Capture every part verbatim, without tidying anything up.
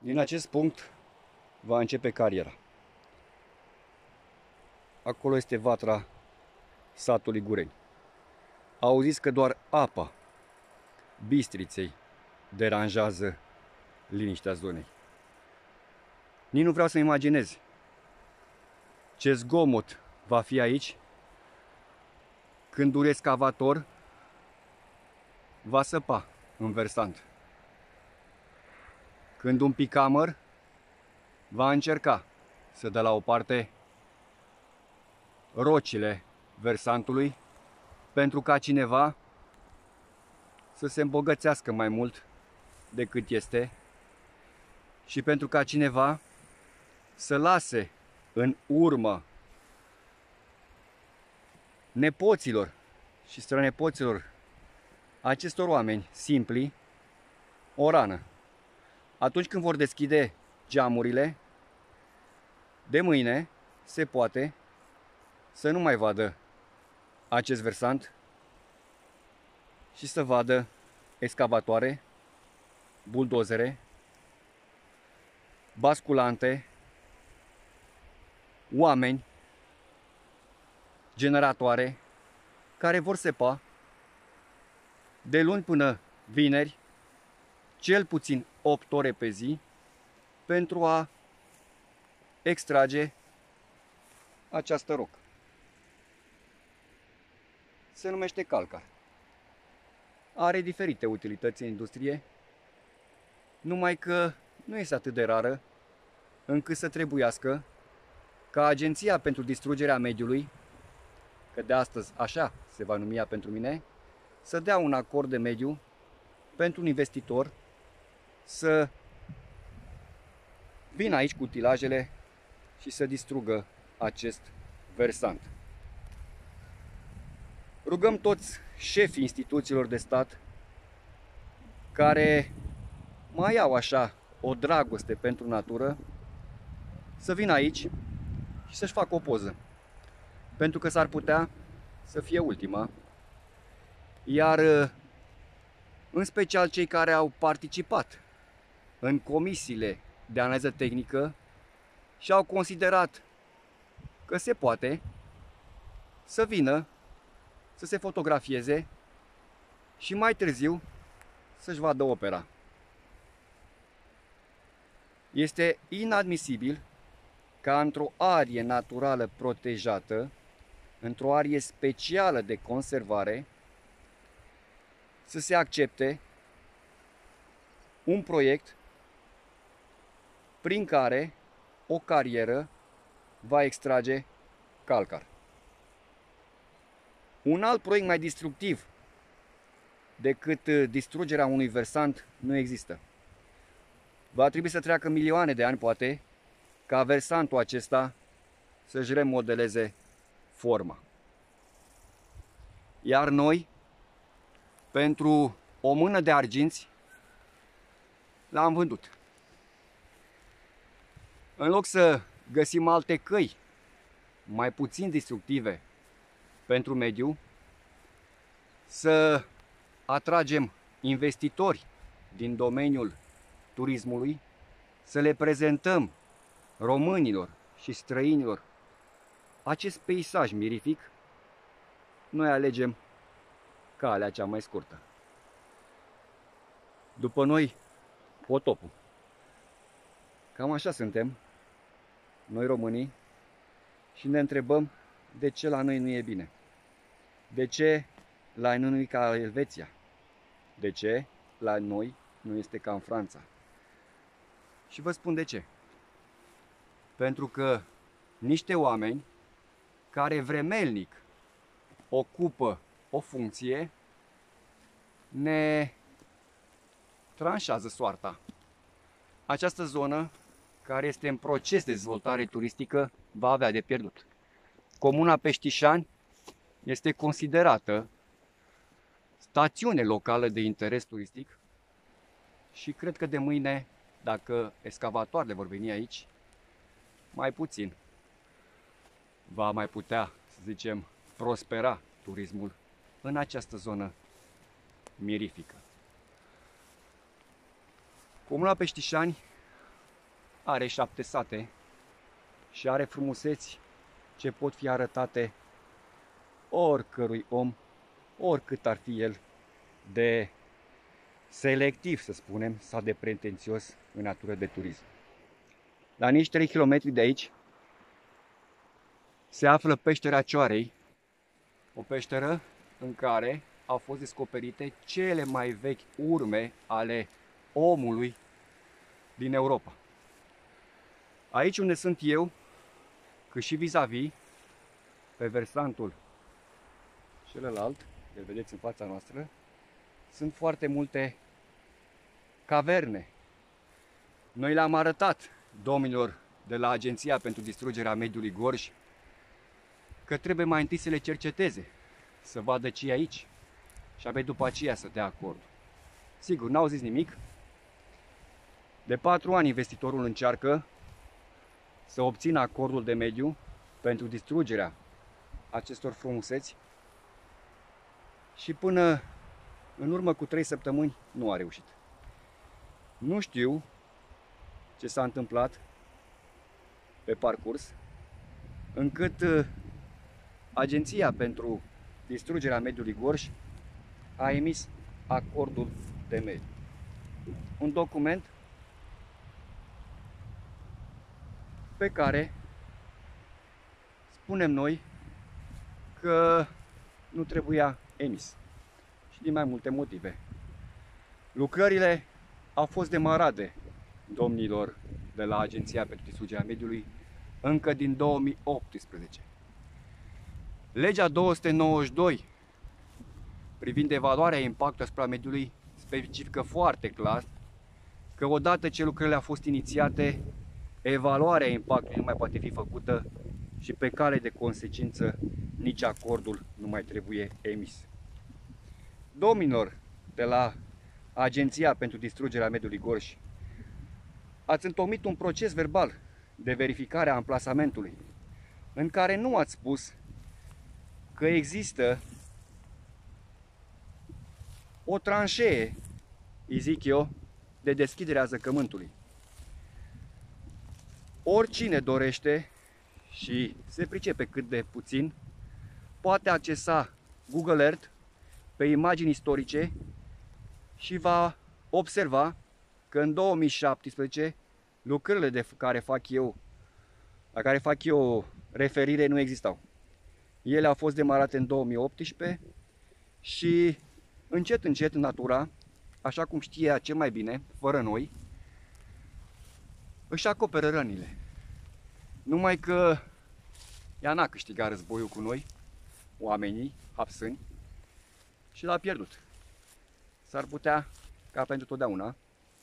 Din acest punct va începe cariera. Acolo este vatra satului Gureni. Auziți că doar apa Bistriței deranjează liniștea zonei. Nici nu vreau să imaginez ce zgomot va fi aici când un excavator va săpa în versant. Când un picamăr va încerca să dea la o parte rocile versantului pentru ca cineva să se îmbogățească mai mult decât este și pentru ca cineva să lase în urmă nepoților și strănepoților acestor oameni simpli o rană. Atunci când vor deschide geamurile, de mâine se poate să nu mai vadă acest versant și să vadă excavatoare, buldozere, basculante, oameni, generatoare care vor sepa de luni până vineri cel puțin opt ore pe zi pentru a extrage această rocă. Se numește calcar. Are diferite utilități în industrie, numai că nu este atât de rară încât să trebuiască ca Agenția pentru Distrugerea Mediului, că de astăzi așa se va numi ea pentru mine, să dea un acord de mediu pentru un investitor să vină aici cu utilajele și să distrugă acest versant. Rugăm toți șefii instituțiilor de stat care mai au așa o dragoste pentru natură să vină aici și să-și facă o poză, pentru că s-ar putea să fie ultima, iar în special cei care au participat în comisiile de analiză tehnică și au considerat că se poate să vină să se fotografieze și mai târziu să-și vadă opera. Este inadmisibil ca într-o arie naturală protejată, într-o arie specială de conservare, să se accepte un proiect prin care o carieră va extrage calcar. Un alt proiect mai destructiv decât distrugerea unui versant nu există. Va trebui să treacă milioane de ani, poate, ca versantul acesta să-și remodeleze forma. Iar noi, pentru o mână de arginți, l-am vândut. În loc să găsim alte căi mai puțin destructive pentru mediu, să atragem investitori din domeniul turismului, să le prezentăm românilor și străinilor acest peisaj mirific, noi alegem calea cea mai scurtă. După noi, potopul. Cam așa suntem, noi românii, și ne întrebăm de ce la noi nu e bine. De ce la noi nu e ca Elveția? De ce la noi nu este ca în Franța? Și vă spun de ce. Pentru că niște oameni care vremelnic ocupă o funcție ne tranșează soarta. Această zonă, care este în proces de dezvoltare turistică, va avea de pierdut. Comuna Peștișani este considerată stațiune locală de interes turistic și cred că de mâine, dacă excavatoarele vor veni aici, mai puțin va mai putea, să zicem, prospera turismul în această zonă mirifică. Comuna Peștișani are șapte sate și are frumuseți ce pot fi arătate oricărui om, oricât ar fi el de selectiv, să spunem, sau de pretențios în natură de turism. La nici trei kilometri de aici se află peștera Cioarei, o peșteră în care au fost descoperite cele mai vechi urme ale omului din Europa. Aici unde sunt eu, cât și vis-a-vis, pe versantul celălalt, îl vedeți în fața noastră, sunt foarte multe caverne. Noi le-am arătat domnilor de la Agenția pentru Distrugerea Mediului Gorj că trebuie mai întâi să le cerceteze, să vadă ce e aici și abia după aceea să dea acordul. Sigur, n-au zis nimic. De patru ani investitorul încearcă să obțină acordul de mediu pentru distrugerea acestor frumuseți și până în urmă cu trei săptămâni nu a reușit. Nu știu ce s-a întâmplat pe parcurs, încât Agenția pentru Distrugerea Mediului Gorj a emis acordul de mediu. Un document pe care spunem noi că nu trebuia emis. Și din mai multe motive. Lucrările au fost demarate domnilor de la Agenția pentru Distrugerea Mediului încă din două mii optsprezece. Legea două sute nouăzeci și doi privind evaluarea impactului asupra mediului specifică foarte clar că odată ce lucrările au fost inițiate, evaluarea impactului nu mai poate fi făcută și pe cale de consecință nici acordul nu mai trebuie emis. Domnilor de la Agenția pentru Distrugerea Mediului Gorj, ați întocmit un proces verbal de verificare a amplasamentului în care nu ați spus că există o tranșee, îi zic eu, de deschidere a zăcământului. Oricine dorește și se pricepe cât de puțin, poate accesa Google Earth pe imagini istorice și va observa că în două mii șaptesprezece lucrările de care fac eu, la care fac eu referire nu existau. Ele au fost demarate în două mii optsprezece și încet, încet natura, așa cum știe ea cel mai bine, fără noi, își acoperă rănile. Numai că ea n-a câștigat războiul cu noi, oamenii, hapsâni, și l-a pierdut. S-ar putea ca pentru totdeauna.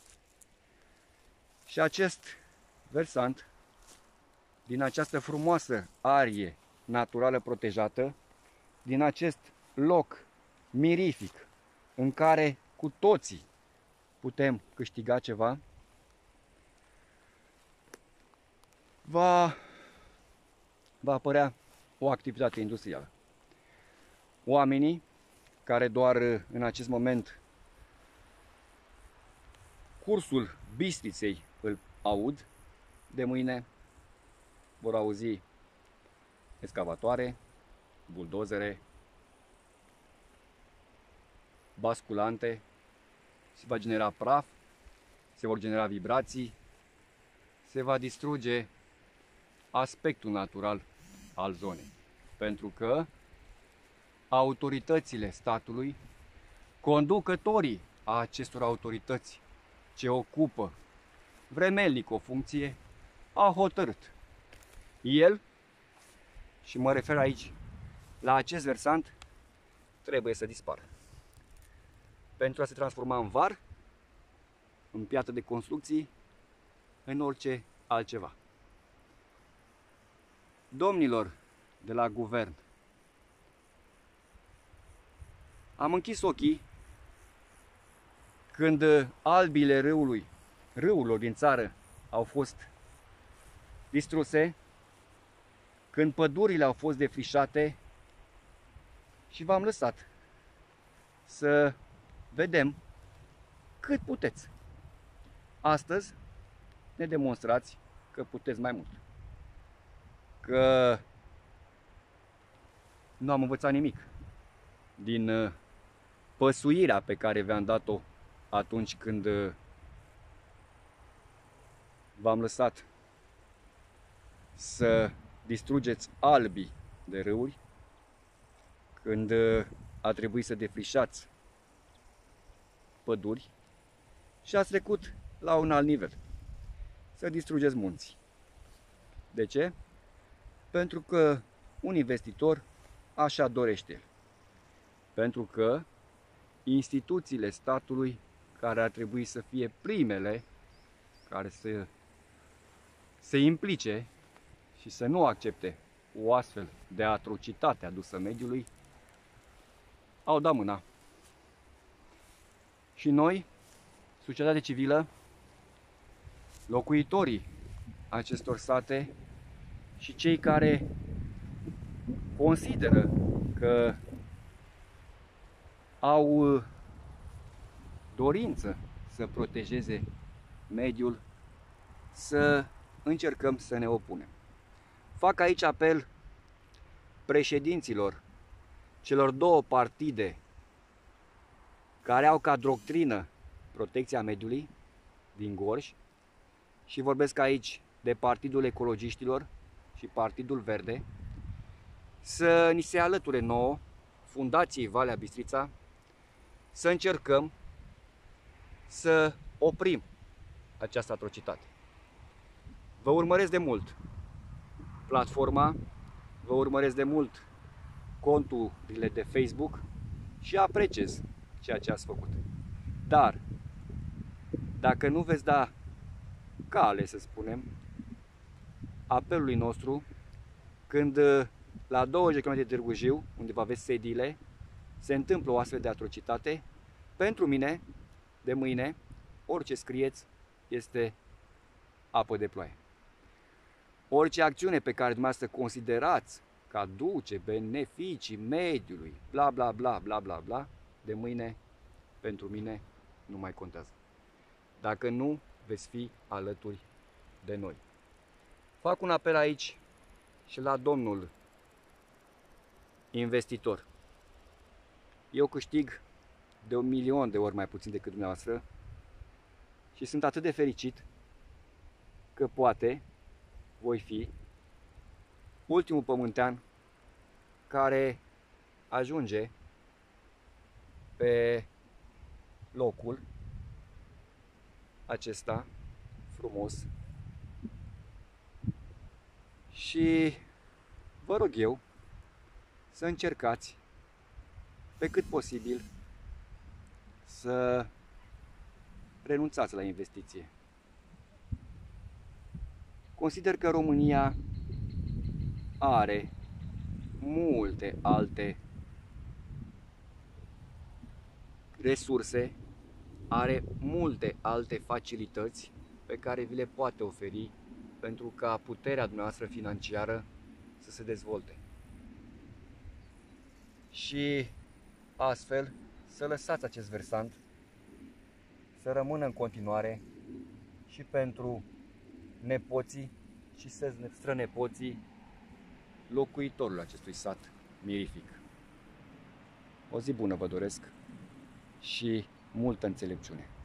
Și acest versant, din această frumoasă arie naturală protejată, din acest loc mirific în care cu toții putem câștiga ceva, va, va apărea o activitate industrială. Oamenii care doar în acest moment cursul Bistriței îl aud, de mâine vor auzi excavatoare, buldozere, basculante, se va genera praf, se vor genera vibrații, se va distruge aspectul natural al zonei. Pentru că autoritățile statului, conducătorii a acestor autorități ce ocupă vremelnic o funcție, a hotărât. El, și mă refer aici la acest versant, trebuie să dispară. Pentru a se transforma în var, în piatră de construcții, în orice altceva. Domnilor de la guvern, am închis ochii când albile râului, râurilor din țară au fost distruse, când pădurile au fost defrișate și v-am lăsat să vedem cât puteți. Astăzi ne demonstrați că puteți mai mult. Că nu am învățat nimic din păsuirea pe care v-am dat-o atunci când v-am lăsat să distrugeți albii de râuri, când a trebuit să defrișați păduri și ați trecut la un alt nivel, să distrugeți munții. De ce? Pentru că un investitor așa dorește el. Pentru că instituțiile statului, care ar trebui să fie primele care să se implice și să nu accepte o astfel de atrocitate adusă mediului, au dat mâna. Și noi, societatea civilă, locuitorii acestor sate și cei care consideră că au dorință să protejeze mediul, să încercăm să ne opunem. Fac aici apel președinților celor două partide care au ca doctrină protecția mediului din Gorj, și vorbesc aici de Partidul Ecologiștilor și Partidul Verde, să ni se alăture nouă, Fundației Valea Bistrița, să încercăm să oprim această atrocitate. Vă urmăresc de mult platforma, vă urmăresc de mult conturile de Facebook și apreciez ceea ce ați făcut. Dar, dacă nu veți da cale, să spunem, apelului nostru, când la douăzeci de kilometri de Târgu Jiu, unde vă aveți sediile, se întâmplă o astfel de atrocitate, pentru mine, de mâine, orice scrieți este apă de ploaie. Orice acțiune pe care dumneavoastră considerați că aduce beneficii mediului, bla bla bla bla bla bla, de mâine, pentru mine, nu mai contează. Dacă nu veți fi alături de noi. Fac un apel aici și la domnul investitor. Eu câștig de un milion de ori mai puțin decât dumneavoastră și sunt atât de fericit că poate voi fi ultimul pământean care ajunge pe locul acesta frumos. Și vă rog eu să încercați pe cât posibil să renunțați la investiție. Consider că România are multe alte resurse, are multe alte facilități pe care vi le poate oferi pentru ca puterea dumneavoastră financiară să se dezvolte. Și astfel să lăsați acest versant să rămână în continuare și pentru nepoții și strănepoții locuitorul acestui sat mirific. O zi bună vă doresc și multă înțelepciune!